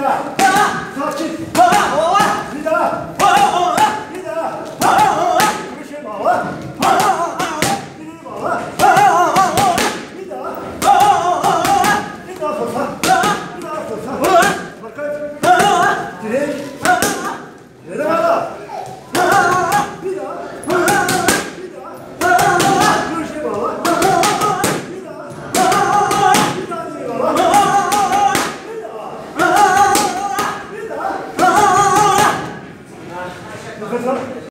Sakin. Bir daha. Bir daha. Yürüyüşe bağla. Birini bağla. Bir daha. Bir daha fırsa. Bir daha fırsa. Bakın. Direk. Yere bağla. Bir daha. Bir daha. Yürüyüşe bağla. Bir daha. Bir daha direk bağla. Bir daha. Nefes al.